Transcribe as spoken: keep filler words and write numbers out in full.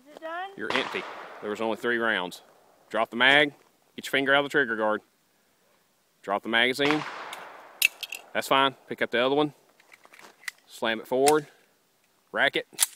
it done? You're empty. There was only three rounds. Drop the mag. Get your finger out of the trigger guard. Drop the magazine. That's fine. Pick up the other one. Slam it forward. Rack it.